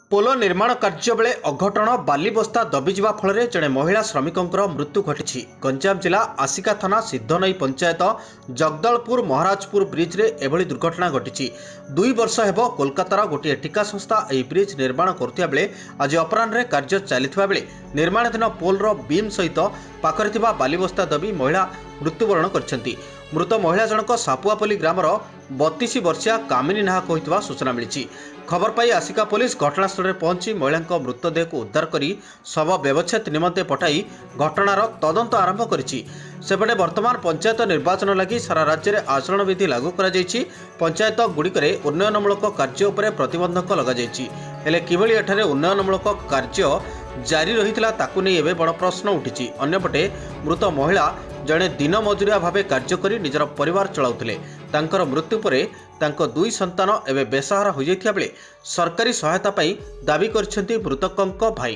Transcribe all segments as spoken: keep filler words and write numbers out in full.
पोल निर्माण कार्य बेले अघटन बाली बस्ता दबिजा फल जड़े महिला श्रमिकों मृत्यु घटी। गंजाम जिला आसिका थाना सिद्धनई पंचायत जगदलपुर महाराजपुर ब्रिज रे एभली दुर्घटना घटी। दुई वर्ष हेब कोलकातार गोटे ठिका संस्था यह ब्रिज निर्माण करुवा बेले आज अपराह्न कार्य चलता बेले निर्माणाधीन पोलर बीम सहित पाखरे थिबा बाली बस्ता दबी महिला मृत्युवरण कर। मृत महिला जनक सापुआपल्ली ग्रामर बतीस वर्षिया कामिनी नाहक होइतबा सूचना मिली। खबर पाई आसिका पुलिस घटनास्थल में पहुंची महिला मृतदेह को उद्धार कर शव व्यवच्छेद निमंते पठाई घटनार तदंत आरंभ करिछि। सेपटे वर्तमान पंचायत निर्वाचन लगी सारा राज्य में आचरण विधि लागू करा जायछि। पंचायत गुड़िकरे उन्नयनमूलक कार्य उपरे प्रतिबंधक लगा जायछि। हेले किभଳି एठारे उन्नयनमूलक कार्य जारी रहितला ताकु नै एबे बड़ प्रश्न उठिछि। अन्यपटे मृत महिला जड़े दिन मजुरिया भावे कार्य करी निजर परिवार चलाउथिले। तांकर मृत्यु परे तांको दुई संतान एवं बेसहारा हो जाइथिया बेले सरकारी सहायता पाई दाबी करछन्ती मृतकंक भाई।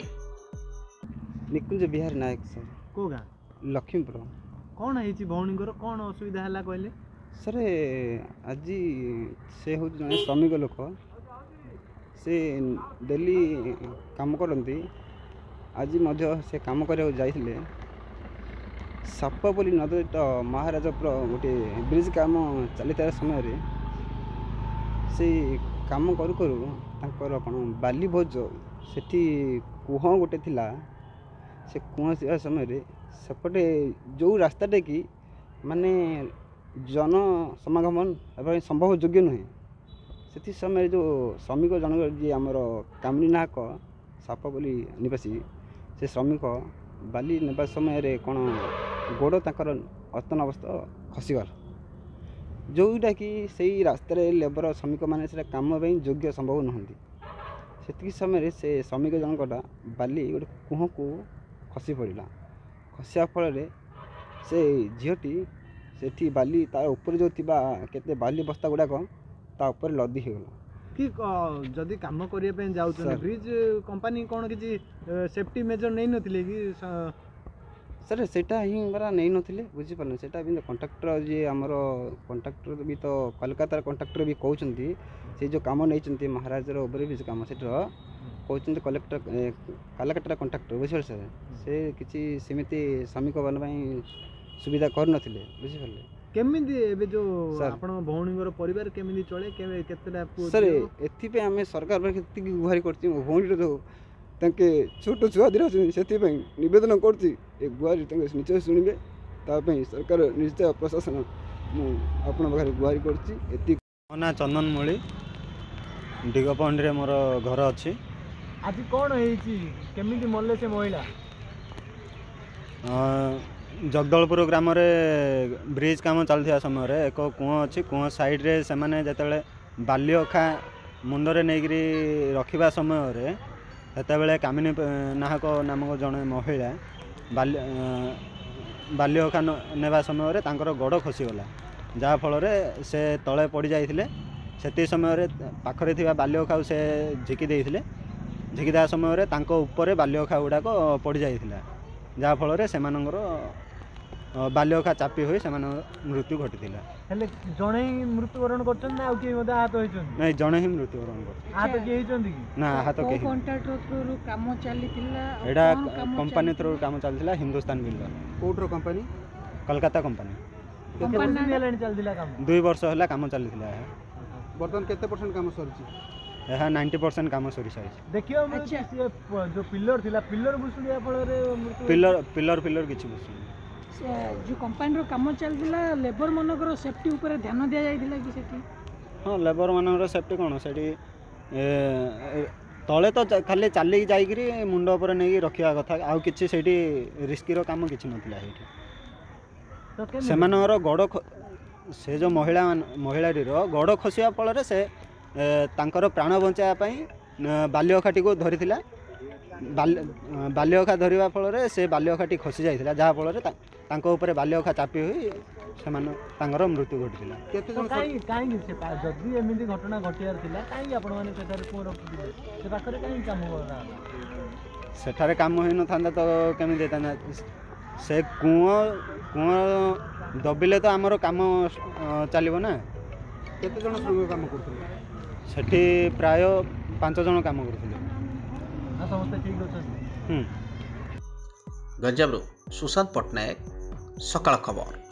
निकुंज बिहार नायक सर को गाँ लक्ष्मीपुर। कौन है भौणीकर कौन असुविधा है कहले सर? आज से हूँ जड़े श्रमिक लोक से डेली काम करती। आज मध्य से काम करने जाइए सापुआपल्ली नदी तो महाराजपुर गोटे ब्रिज काम चलता समय से काम करू करू तांकर कौन बाली भोज सेठी कुह गोटे थिला। से कुह से समय सेपटे जो रास्ताटे कि माने जन समागमन एवं संभव योग्य नुहे से समय जो श्रमिक जन जी आमर कामिनी नाहक सापुआपल्ली निवासी से श्रमिक बाली नेबा समय कौन गोड़ ताकर अस्तन अवस्था खसीगला जोटा कि सही रास्तार लेबर श्रमिक मैंने कम योग्य संभव नुहति। से समय से श्रमिक जनकटा बाली गोटे कुह को खसी पड़ा। खसिया फल से झीटी से बाली तार ऊपर जो केते बाली बस्ता गुड़ाक तापर लदी होगला कि जदि काम करने जाऊँ ब्रिज कंपनी कौन किसी सेफ्टी मेजर नहीं नथिले कि सर सेटा ही बरा नहीं नथिले बुझिपारे। सेटा भी कंट्राक्टर जी आमर कंट्राक्टर भी तो कलकातार कंट्राक्टर भी कहते से जो काम नहीं महाराजर ओवर ब्रिज काम से कहते कलेक्टर कलकातार कंट्राक्टर बुझे सर से किसी सेमती श्रमिक मान सुविधा कर नथिले बुझिपारे। केमिति एबे जो आपण भौणीगर परिवार केमिति चले केतेटा सर एथि आम सरकार पर गुहारी करछि। भौणी जो तांके छोट छुआ दिरा से नवेदन करछि गुहारी निश्चय शुणवे तापई सरकार निश्चय प्रशासन आपण पाखे गुहारी करछि। मो ना चंदन मुली दिगपंडी मोर घर अच्छी। आज कौन केमिति मरले से महिला? जगदलपुर ग्राम ब्रिज काम चलता समय एक कुआ अच्छी कुआ साइड्रे से जिते बाली अखा मुंडरे नहींकि रखा समय सेतबे कामिनी नाहक नामक जड़े महिला बाली बाली अखा नेबा समय तांकर गोड़ खसीगला जहाँफल से तले पड़ जाते से समय पाखरे थिबा बाली अखा से झिकी देइथिले। झिकी देवा समय तांको ऊपर बाली अखा गुड़ाक पड़ जाइथिला जहाँफल से बाल्य अखा चापी हुई से मृत्यु घटी। जड़े ही मृत्युवरण कर आहत नहीं जड़े ही मृत्युवरण कर ना आहत एटा कंपनी थ्रू काम चलता हिंदुस्तान बिल्डर कोटर कंपनी कलकत्ता कंपनी दुई वर्ष है काम चलता। बर्तमान केते परसेंट काम सरी यह नाइंटी परसेंट काम सरी सारी देखिए जो पिलर थिला पिलर बुसुड़िया फल पिलर पिलर पिलर किछि बुसुड़ी जो कंपनी काम चलता लेबर मनकर सेफ्टी उपर ध्यान दि जाइथिला कि सेठी? हाँ लेबर मनकर सेफ्टी कौन से तले तो खाली चलिक जाइकरी मुंड उपर नहीं रखा कथा आउ किछि सेठी रिस्कीर काम किछि नथिला सेठी। सेमानर गोड़ से जो महिला महिलाटीर गोड़ खसिया फल से तांकर प्राण बचाई बाली अखाटी को धरी बाली अखा धरवा फल से बाली अखाटी खसी जाइथिला जहाँफल तांको ऊपर बाली अखा चापी हुई से मृत्यु घटी। जदि एमती घटना घटियार सेठारे काम हो न तो केमी से कुआ कुआ दबिले तो आमर काम चलो ना। केते जन श्रमिक काम करथले? सेठी प्राय पांच जन काम करथले। ଆଉ ସମସ୍ତେ ଠିକ୍ ଅଛନ୍ତି? ହୁଁ ଗଞ୍ଜାମରୁ ସୁଶାନ୍ତ ପଟ୍ଟନାୟକ, ସକାଳ ଖବର।